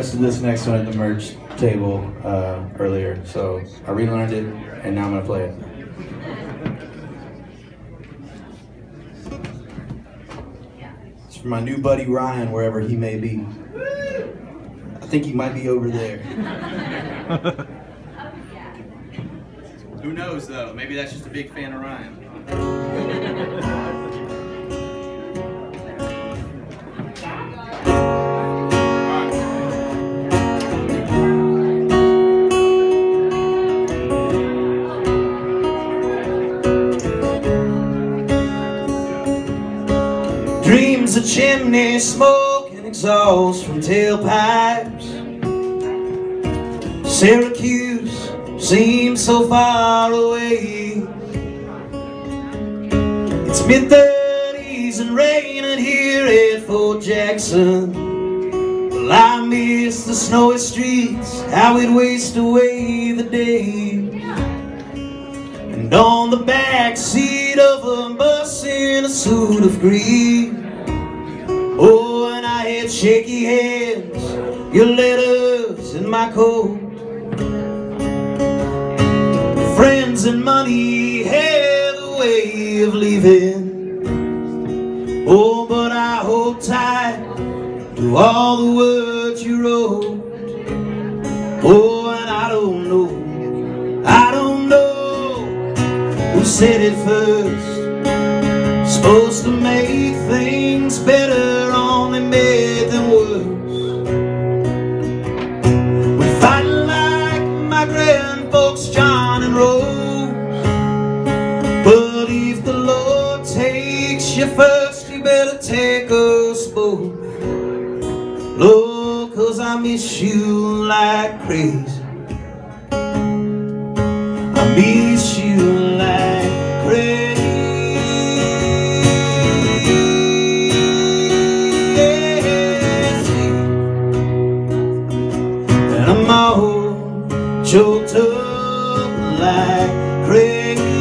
Listed this next one at the merch table earlier, so I relearned it, and now I'm gonna play it. It's for my new buddy Ryan, wherever he may be. I think he might be over there. Who knows, though? Maybe that's just a big fan of Ryan. Dreams of chimney smoke and exhaust from tailpipes. Syracuse seems so far away. It's mid-30s and raining here at Fort Jackson. Well, I miss the snowy streets, how we'd waste away the day. And on the back seat of a bus in a suit of green, oh, and I had shaky hands, your letters in my coat. Friends and money have a way of leaving, oh, but I hold tight to all the words you wrote. Oh, and I don't know who said it first. Supposed to make things better, only made them worse. We fight like my grandfolks John and Rose, but if the Lord takes you first, you better take us both. Lord, 'cause I miss you like crazy. I miss you like crazy. And I'm all choked up like crazy.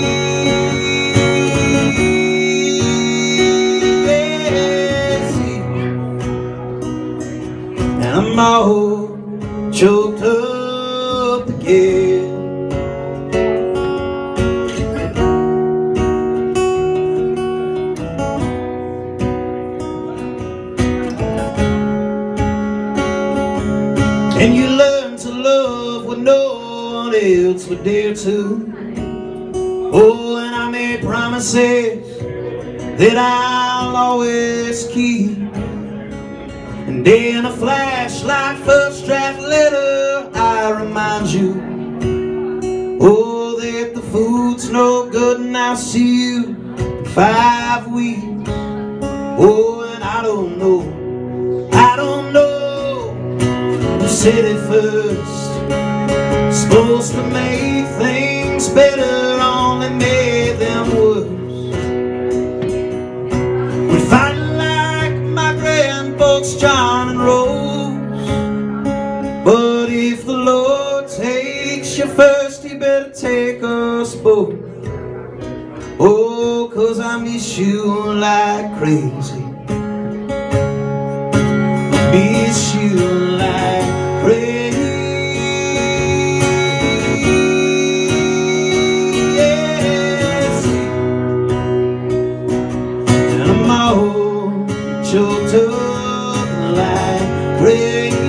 And I'm all choked up again. And you learn to love what no one else would dare to. Oh, and I made promises that I'll always keep. And in a flashlight first draft letter, I remind you, oh, that the food's no good and I'll see you in 5 weeks. Oh, and I don't know who said it first. Supposed to make things better, only made them worse. We fight like my grandfolks John and Rose, but if the Lord takes you first, he better take us both. Oh, 'cause I miss you like crazy. I miss you like crazy. And I'm all choked up like crazy.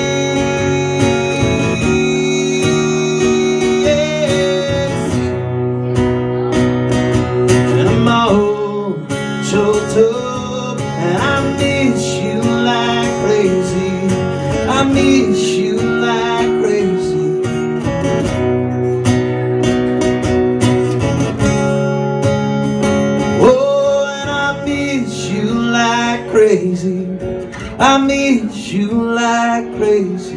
And I'm all choked up, and I miss you like crazy. I miss you like crazy. Oh, and I miss you like crazy. I miss you like crazy.